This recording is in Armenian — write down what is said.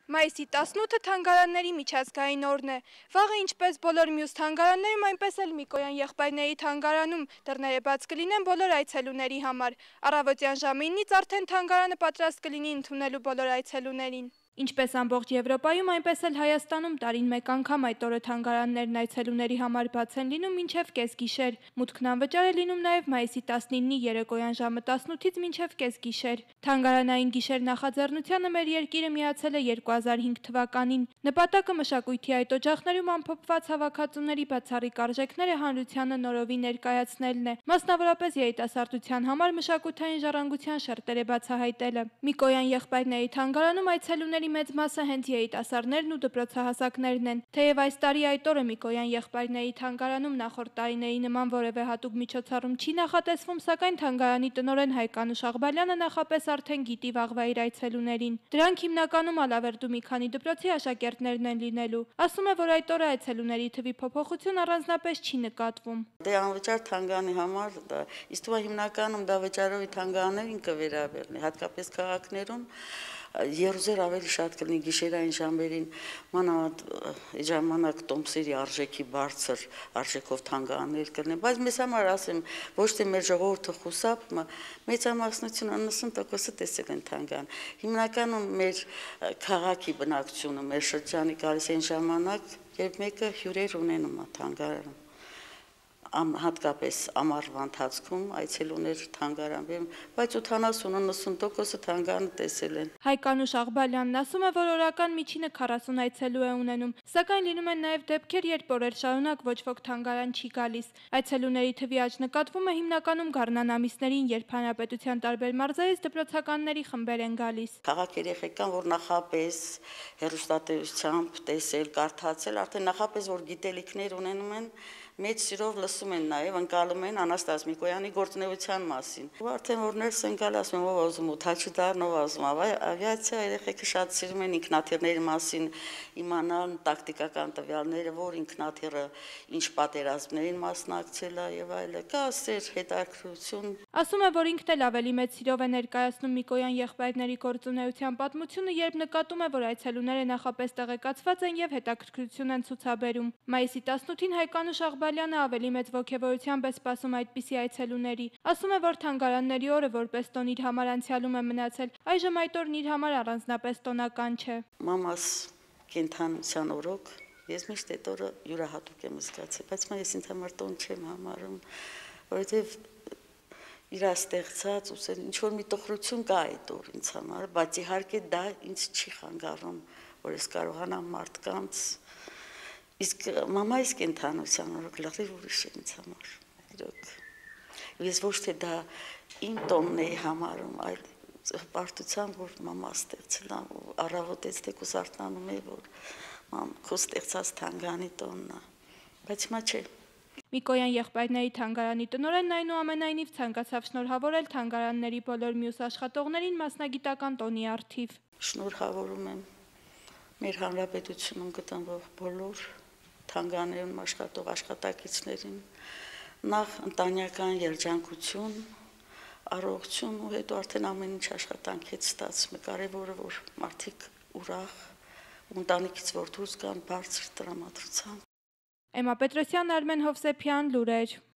Մայիսի 18-ը թանգարանների միջազգային օրն է։ Վաղը ինչպես բոլոր մյուս թանգարաններում, այնպես էլ Միկոյան եղբայրների թանգարանում դռները բաց կլինեն բոլոր այցելուների համար։ Առավոտյան ժամը 9-ից արդեն թանգարանը պատրաստ կլինի ընդունելու բոլոր այցելուներին։ Ինչպես ամբողջ Եվրոպայում, այնպես էլ Հայաստանում տարին մեկ անգամ այդ օրը թանգարաններն այցելուների համար բաց են լինում մինչև կեսգիշեր։ Մուտքն անվճար է լինում նաև մայիսի 19-ի երեկոյան ժամը 18-ից մինչև կեսգիշեր։ Թանգարանային գիշեր նախաձեռնությանը մեր երկիրը միացել է 2005 թվականին։ Նպատակը մշակույթի այդ օջախներում ամփոփված հավաքածուների բացառիկ արժեքները հանրությանը նորովի ներկայացնելն է, մասնավորապես երիտասարդության համար մշակութային ժառանգության շերտերը բացահայտելը։ Միկոյան եղբայրների թանգարանում այցելուների մեծ մասը հենց երիտասարդներն ու դպրոցահասակներն են։ Թեև այս տարի այդ օրը Միկոյան եղբայրների թանգարանում նախորդ տարիների նման որևէ հատուկ միջոցառում չի նախատեսվում, սակայն թանգարանի տնօրեն Հայկանուշ Աղբալյանը նախապես արդեն գիտի վաղվա իր այցելուներին։ Դրանք հիմնականում Ալավերդու մի քանի դպրոցի աշակերտներն են լինելու։ Ասում է, որ այդ օրը այցելուների թվի փոփոխություն առանձնապես չի նկատվում։ Դե անվճար թանգարանի համար իսկ հիմնականում դա վճարովի թանգարաններին կվերաբերնի, հատկապես քաղաքներում երուզեր ավելի շատ կլինի գիշերային ժամերին, մանավանդ ժամանակ տոմսերի արժեքի բարձր արժեքով թանգարաններ կլինեն, բայց մեզ համար ասեմ, ոչ թե մեր ժողովուրդը խուսափ, մեծամասնությունը 90%-ը տեսել են թանգարան։ Հիմնականում մեր քաղաքի բնակչությունը, մեր շրջանի գալիս են ժամանակ, երբ մեկը հյուրեր ունենում է թանգարանում։ Հատկապես ամառվա ընթացքում այցելուներ թանգարան, բայց 70-90%-ը թանգարանը տեսել են։ Հայկանուշ Աղբալյանն ասում է, որ օրական միջինը 40 այցելու է ունենում, սակայն լինում են նաև դեպքեր, երբ օրեր շարունակ ոչ ոք թանգարան չի գալիս։ Այցելուների թվի աճ նկատվում է հիմնականում գարնան ամիսներին, երբ հանրապետության տարբեր մարզերից դպրոցականների խմբեր են գալիս։ Քաղաք երեխեքան, որ նախապես հեռուստատեսությամբ տեսել, կարդացել, արդեն նախապես որ գիտելիքներ ունենում են, մեծ սիրով լսում են նաև, ընկալում են Անաստաս Միկոյանի գործունեության մասին։ Ու արդեն որ ներս են գալ, ասում են, ով ուզում օդաչու դառն, ով ուզում ավիացիա, երեխեքը շատ սիրում են ինքնաթիռների մասին իմանալ, տակտիկական տվյալները, որ ինքնաթիռը ինչ պատերազմներին մասնակցել է եւ այլն, կա սեր, հետաքրքրություն։ Ասում է, որ ինքն էլ ավելի մեծ սիրով է ներկայացնում Միկոյան եղբայրների գործունեության պատմությունը, երբ նկատում է, որ այցելուները նախապես տեղեկացված են եւ հետաքրքրություն են ցուցաբերում։ Մայիսի 18-ին Հայկանուշ Աղբալյանը ավելի մեծ ոգևորությամբ է սպասում այդպիսի այցելուների։ Ասում է, որ թանգարանների օրը որպես տոն իր համար անցյալում է մնացել, այժմ այդ օրն իր համար առանձնապես տոնական չէ։ Մամաս կենթանության օրոք ես միշտ այդ օրը յուրահատուկ եմ զգացել, բայց ես ինձ համար տոն չեմ համարում, որովհետև իր ստեղծած ուսել ինչ որ մի տխրություն կա այդ օր ինձ համար, բայց իհարկե դա ինձ չի խանգարում, որ ես կարողանամ մարդկանց իսկ մամայիս կենթանության օրոք լրիվ ուրիշ է ինձ համար, իրոք։ Ես ոչ թե դա իմ տոնն էի համարում, այլ հպարտությամբ, որ մամա ստեղծել է, առավոտից թեկուզ արթնանում է, որ քո ստեղծած թանգարանի տոնն է, բայց հիմա չէ։ Միկոյան եղբայրների թանգարանի տնօրենն այնուամենայնիվ ցանկացավ շնորհավորել թանգարանների բոլոր մյուս աշխատողներին մասնագիտական տոնի առթիվ։ Շնորհավորում եմ մեր հանրապետությունում գտնվող բոլոր թանգարաններում աշխատող աշխատակիցներին, նախ ընտանեկան երջանկություն, առողջություն ու հետո արդեն ամեն ինչ աշխատանքից ստացվում է, կարևորը որ մարդիկ ուրախ ու ընտանիքից որ դուրս գան բարձր տրամադրությամբ։ Էմմա Պետրոսյան, Արմեն Հովսեփյան, լուրեր։